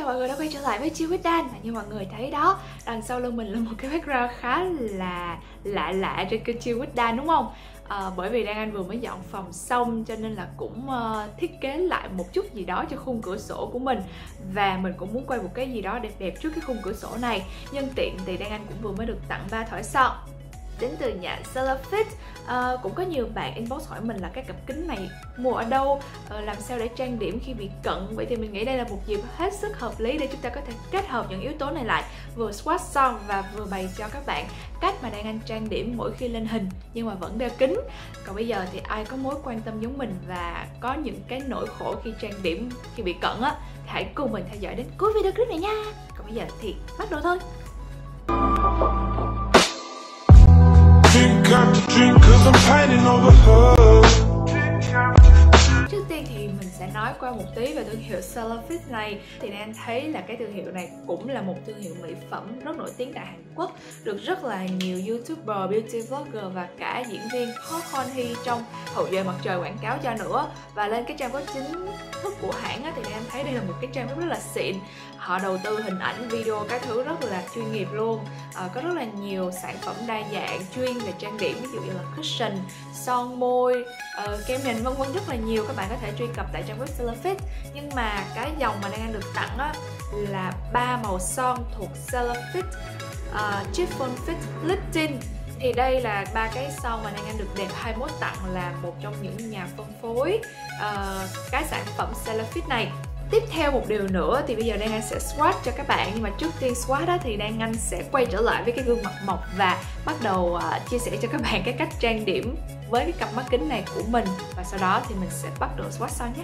chào mọi người đã quay trở lại với Chill with Dan. Như mọi người thấy đó, đằng sau lưng mình là một cái background khá là lạ trên kênh Chill with Dan đúng không? Bởi vì Đan Anh vừa mới dọn phòng xong cho nên là cũng thiết kế lại một chút gì đó cho khung cửa sổ của mình. Và mình cũng muốn quay một cái gì đó đẹp trước cái khung cửa sổ này. Nhân tiện thì Đan Anh cũng vừa mới được tặng 3 thỏi son đến từ nhà Cellarfit. Cũng có nhiều bạn inbox hỏi mình là cái cặp kính này mua ở đâu, làm sao để trang điểm khi bị cận. Vậy thì mình nghĩ đây là một dịp hết sức hợp lý để chúng ta có thể kết hợp những yếu tố này lại, vừa swatch son và vừa bày cho các bạn cách mà Đan Anh trang điểm mỗi khi lên hình nhưng mà vẫn đeo kính. Còn bây giờ thì ai có mối quan tâm giống mình và có những cái nỗi khổ khi trang điểm khi bị cận á, thì hãy cùng mình theo dõi đến cuối video clip này nha. Còn bây giờ thì bắt đầu thôi. Trước tiên thì mình sẽ nói qua một tí về thương hiệu Cellarfit này. Thì Đan thấy là cái thương hiệu này cũng là một thương hiệu mỹ phẩm rất nổi tiếng tại Hàn Quốc, được rất là nhiều YouTuber, beauty vlogger và cả diễn viên Park Hon Hye trong Hậu duệ mặt trời quảng cáo cho nữa. Và lên cái trang web chính thức của hãng thì Đan thấy đây là một cái trang web rất là xịn. Họ đầu tư hình ảnh, video, cái thứ rất là chuyên nghiệp luôn. Có rất là nhiều sản phẩm đa dạng chuyên về trang điểm, ví dụ như là cushion, son môi, kem nền vân vân, rất là nhiều. Các bạn có thể truy cập tại trang web Cellarfit. Nhưng mà cái dòng mà Đan Anh được tặng á, là 3 màu son thuộc Cellarfit Chiffon Fit Lifting. Thì đây là 3 cái son mà Đan Anh được đẹp 21 tặng, là một trong những nhà phân phối cái sản phẩm Cellarfit này. Tiếp theo một điều nữa thì bây giờ Đan Anh sẽ swatch cho các bạn. Nhưng mà trước tiên swatch đó thì Đan Anh sẽ quay trở lại với cái gương mặt mộc và bắt đầu chia sẻ cho các bạn cái cách trang điểm với cái cặp mắt kính này của mình. Và sau đó thì mình sẽ bắt đầu swatch son nhé.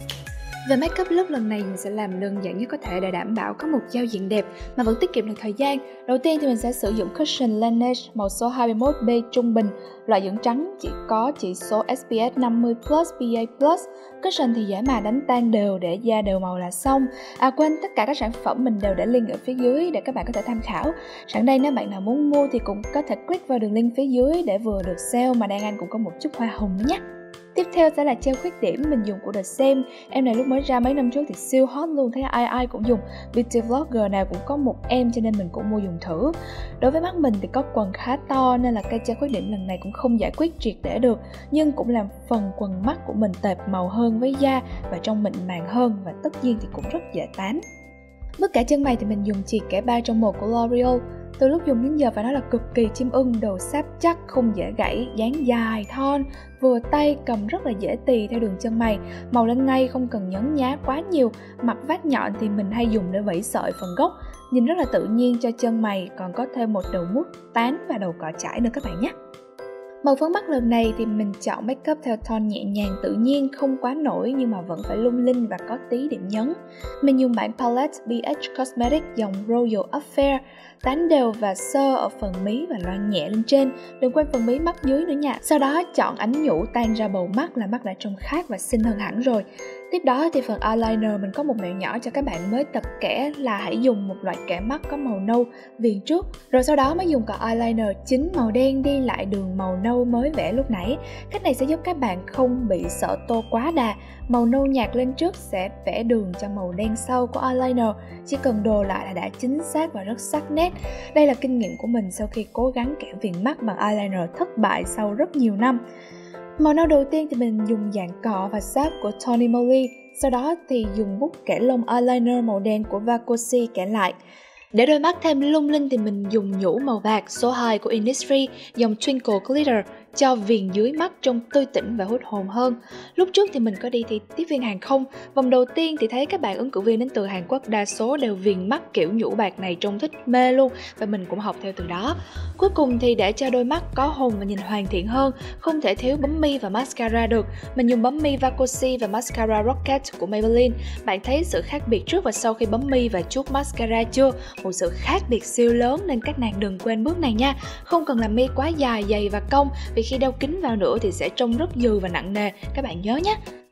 Về makeup look lần này mình sẽ làm đơn giản nhất có thể để đảm bảo có một giao diện đẹp mà vẫn tiết kiệm được thời gian. Đầu tiên thì mình sẽ sử dụng cushion Laneige màu số 21B trung bình, loại dưỡng trắng chỉ có chỉ số SPF 50+, PA+. Cushion thì dễ mà đánh tan đều để da đều màu là xong. Quên, tất cả các sản phẩm mình đều để link ở phía dưới để các bạn có thể tham khảo. Sẵn đây nếu bạn nào muốn mua thì cũng có thể click vào đường link phía dưới để vừa được sale mà Đan Anh cũng có một chút hoa hồng nữa nhé. Tiếp theo sẽ là gel khuyết điểm mình dùng của The Same. Em này lúc mới ra mấy năm trước thì siêu hot luôn, thấy ai cũng dùng. Beauty vlogger nào cũng có một em cho nên mình cũng mua dùng thử. Đối với mắt mình thì có quầng khá to nên là cây gel khuyết điểm lần này cũng không giải quyết triệt để được, nhưng cũng làm phần quầng mắt của mình tệp màu hơn với da và trông mịn màng hơn, và tất nhiên thì cũng rất dễ tán. Mức cả chân mày thì mình dùng chì kẻ 3 trong 1 của L'Oreal. Từ lúc dùng đến giờ phải nói là cực kỳ chim ưng, đồ sáp chắc, không dễ gãy, dáng dài, thon, vừa tay, cầm rất là dễ tì theo đường chân mày, màu lên ngay không cần nhấn nhá quá nhiều. Mặt vát nhọn thì mình hay dùng để vẩy sợi phần gốc, nhìn rất là tự nhiên cho chân mày, còn có thêm một đầu mút tán và đầu cọ chải nữa các bạn nhé. Màu phấn mắt lần này thì mình chọn makeup theo tone nhẹ nhàng tự nhiên, không quá nổi nhưng mà vẫn phải lung linh và có tí điểm nhấn. Mình dùng bản palette BH Cosmetics dòng Royal Affair, tán đều và sơ ở phần mí và loan nhẹ lên trên, đừng quên phần mí mắt dưới nữa nha. Sau đó chọn ánh nhũ tan ra bầu mắt là mắt đã trông khác và xinh hơn hẳn rồi. Tiếp đó thì phần eyeliner mình có một mẹo nhỏ cho các bạn mới tập kẻ là hãy dùng một loại kẻ mắt có màu nâu viền trước, rồi sau đó mới dùng cả eyeliner chính màu đen đi lại đường màu nâu mới vẽ lúc nãy. Cách này sẽ giúp các bạn không bị sợ tô quá đà. Màu nâu nhạt lên trước sẽ vẽ đường cho màu đen sau của eyeliner, chỉ cần đồ lại là đã chính xác và rất sắc nét. Đây là kinh nghiệm của mình sau khi cố gắng kẻ viền mắt bằng eyeliner thất bại sau rất nhiều năm. Màu nâu đầu tiên thì mình dùng dạng cọ và sáp của Tony Moly, sau đó thì dùng bút kẻ lông eyeliner màu đen của Vacosi kẻ lại. Để đôi mắt thêm lung linh thì mình dùng nhũ màu bạc số 2 của Innisfree dòng Twinkle Glitter cho viền dưới mắt trông tươi tỉnh và hút hồn hơn. Lúc trước thì mình có đi thi tiếp viên hàng không, vòng đầu tiên thì thấy các bạn ứng cử viên đến từ Hàn Quốc đa số đều viền mắt kiểu nhũ bạc này trông thích mê luôn, và mình cũng học theo từ đó. Cuối cùng thì để cho đôi mắt có hồn và nhìn hoàn thiện hơn, không thể thiếu bấm mi và mascara được. Mình dùng bấm mi Vacosi và mascara Rocket của Maybelline. Bạn thấy sự khác biệt trước và sau khi bấm mi và chuốt mascara chưa? Một sự khác biệt siêu lớn nên các nàng đừng quên bước này nha. Không cần làm mi quá dài, dày và cong, vì khi đeo kính vào nữa thì sẽ trông rất dừ và nặng nề, các bạn nhớ nhé.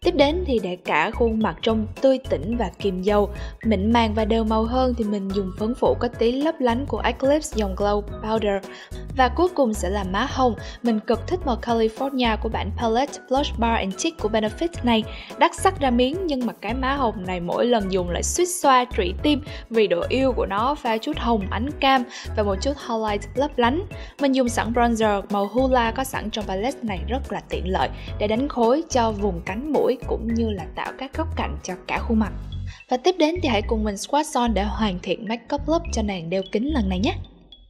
Tiếp đến thì để cả khuôn mặt trông tươi tỉnh và kiềm dầu, mịn màng và đều màu hơn thì mình dùng phấn phụ có tí lấp lánh của Eclipse dòng Glow Powder. Và cuối cùng sẽ là má hồng. Mình cực thích màu California của bản Palette Blush Bar and Cheek của Benefit này. Đắt sắc ra miếng nhưng mà cái má hồng này mỗi lần dùng lại suýt xoa trụy tim vì độ yêu của nó pha chút hồng ánh cam và một chút highlight lấp lánh. Mình dùng sẵn bronzer màu Hoola có sẵn trong palette này rất là tiện lợi để đánh khối cho vùng cánh mũi cũng như là tạo các góc cạnh cho cả khuôn mặt. Và tiếp đến thì hãy cùng mình swatch son để hoàn thiện makeup look cho nàng đeo kính lần này nhé.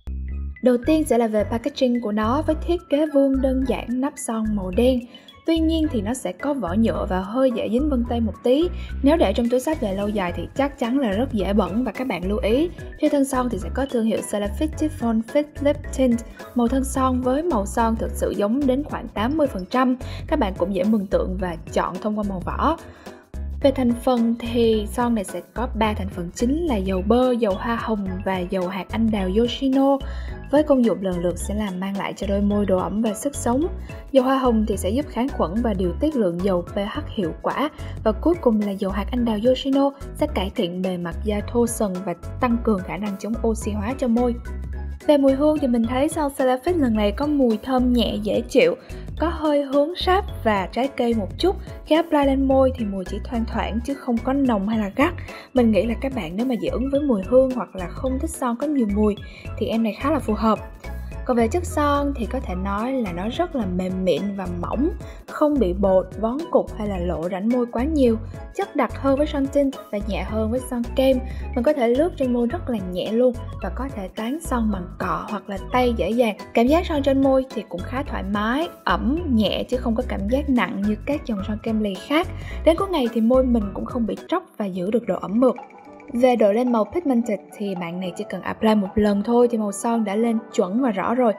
Đầu tiên sẽ là về packaging của nó với thiết kế vuông đơn giản, nắp son màu đen. Tuy nhiên thì nó sẽ có vỏ nhựa và hơi dễ dính vân tay một tí. Nếu để trong túi xách về lâu dài thì chắc chắn là rất dễ bẩn và các bạn lưu ý. Trên thân son thì sẽ có thương hiệu Cetaphil Chiffon Fit Lip Tint. Màu thân son với màu son thực sự giống đến khoảng 80%. Các bạn cũng dễ mường tượng và chọn thông qua màu vỏ. Về thành phần thì son này sẽ có 3 thành phần chính là dầu bơ, dầu hoa hồng và dầu hạt anh đào Yoshino. Với công dụng lần lượt sẽ làm mang lại cho đôi môi độ ẩm và sức sống. Dầu hoa hồng thì sẽ giúp kháng khuẩn và điều tiết lượng dầu pH hiệu quả. Và cuối cùng là dầu hạt anh đào Yoshino sẽ cải thiện bề mặt da thô sần và tăng cường khả năng chống oxy hóa cho môi. Về mùi hương thì mình thấy son Cetaphil lần này có mùi thơm nhẹ dễ chịu, có hơi hướng sáp và trái cây một chút. Khi apply lên môi thì mùi chỉ thoang thoảng chứ không có nồng hay là gắt. Mình nghĩ là các bạn nếu mà dị ứng với mùi hương hoặc là không thích son có nhiều mùi thì em này khá là phù hợp. Còn về chất son thì có thể nói là nó rất là mềm mịn và mỏng, không bị bột, vón cục hay là lộ rãnh môi quá nhiều. Chất đặc hơn với son tint và nhẹ hơn với son kem. Mình có thể lướt trên môi rất là nhẹ luôn và có thể tán son bằng cọ hoặc là tay dễ dàng. Cảm giác son trên môi thì cũng khá thoải mái, ẩm, nhẹ chứ không có cảm giác nặng như các dòng son kem lì khác. Đến cuối ngày thì môi mình cũng không bị tróc và giữ được độ ẩm mượt. Về độ lên màu pigmented thì bạn này chỉ cần apply một lần thôi thì màu son đã lên chuẩn và rõ rồi.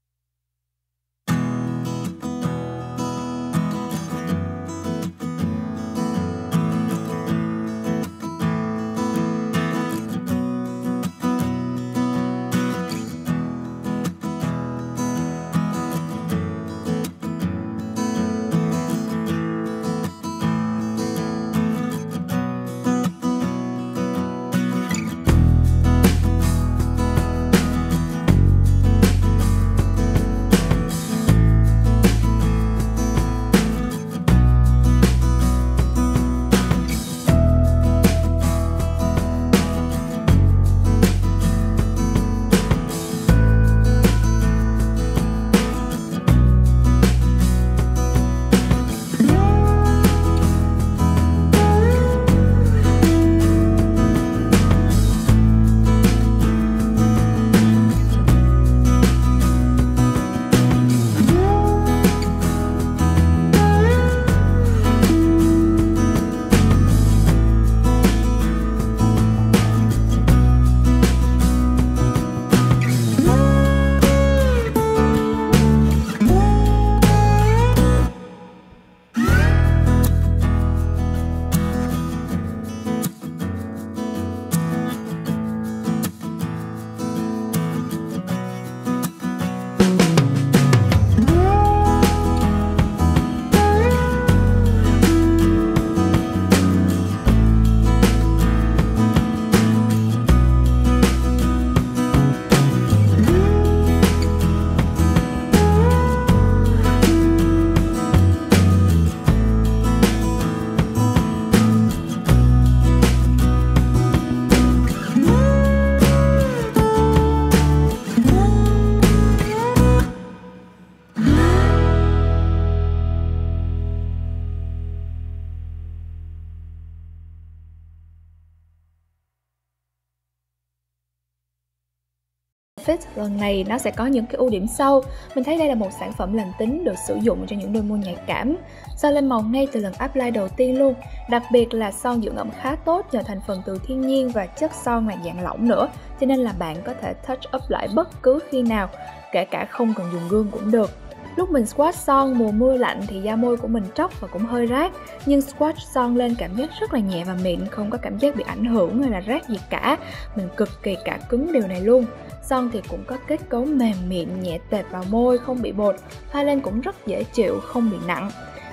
Fit lần này nó sẽ có những cái ưu điểm sau. Mình thấy đây là một sản phẩm lành tính được sử dụng cho những đôi môi nhạy cảm. Son lên màu ngay từ lần apply đầu tiên luôn. Đặc biệt là son dưỡng ẩm khá tốt nhờ thành phần từ thiên nhiên và chất son là dạng lỏng nữa. Cho nên là bạn có thể touch up lại bất cứ khi nào, kể cả không cần dùng gương cũng được. Lúc mình swatch son mùa mưa lạnh thì da môi của mình tróc và cũng hơi rát. Nhưng swatch son lên cảm giác rất là nhẹ và mịn, không có cảm giác bị ảnh hưởng hay là rát gì cả. Mình cực kỳ cả cứng điều này luôn. Son thì cũng có kết cấu mềm mịn, nhẹ tệp vào môi, không bị bột. Thoa lên cũng rất dễ chịu, không bị nặng.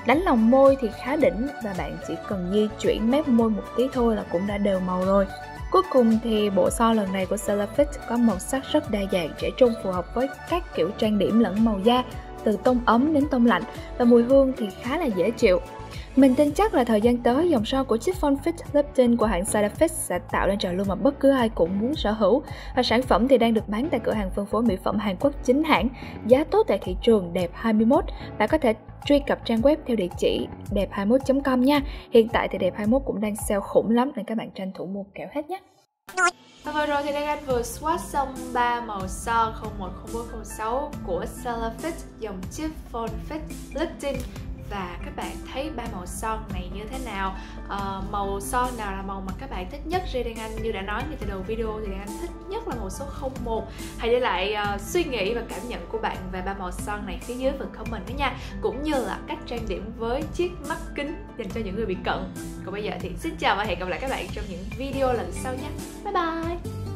Đánh lòng môi thì khá đỉnh và bạn chỉ cần di chuyển mép môi một tí thôi là cũng đã đều màu rồi. Cuối cùng thì bộ son lần này của Cellarfit có màu sắc rất đa dạng, trẻ trung, phù hợp với các kiểu trang điểm lẫn màu da, từ tông ấm đến tông lạnh, và mùi hương thì khá là dễ chịu. Mình tin chắc là thời gian tới, dòng son của Chiffon Fit Lip Tint của hãng Cellarfit sẽ tạo nên trào lưu mà bất cứ ai cũng muốn sở hữu. Và sản phẩm thì đang được bán tại cửa hàng phân phối mỹ phẩm Hàn Quốc chính hãng, giá tốt tại thị trường Đẹp21. Bạn có thể truy cập trang web theo địa chỉ đẹp21.com nha. Hiện tại thì Đẹp21 cũng đang sale khủng lắm nên các bạn tranh thủ mua kẻo hết nhé. Và vừa rồi thì Đan Anh vừa swatch xong 3 màu son 01, 04, 06 của Cellarfit dòng Chiffon Fit Lip Tint. Và các bạn thấy 3 màu son này như thế nào? Màu son nào là màu mà các bạn thích nhất? Riêng Đan Anh như đã nói ngay từ đầu video thì Đan Anh thích nhất là màu số 01. Hãy để lại suy nghĩ và cảm nhận của bạn về 3 màu son này phía dưới phần comment đó nha. Cũng như là cách trang điểm với chiếc mắt kính dành cho những người bị cận. Còn bây giờ thì xin chào và hẹn gặp lại các bạn trong những video lần sau nhé. Bye bye!